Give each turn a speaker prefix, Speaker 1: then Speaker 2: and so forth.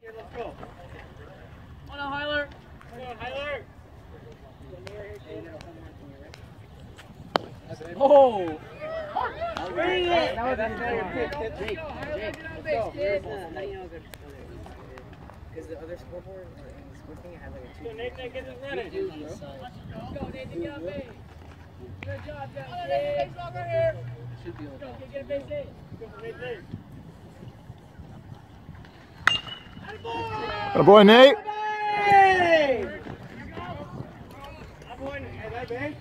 Speaker 1: let's go. Hold on, Hyler. Come on, Hyler. Oh! Bring it! That was another pick. Jake, let's go. Because the other scoreboard, or the score thing, it had like a 2. So Nathan, get this ready. Let's go, Nathan, get up base. Good job, Nathan. Oh, Nathan, base over here. Should be able to get a base hit. Good for Nathan.
Speaker 2: Good boy, Nate.
Speaker 1: I'm going, hey, that base.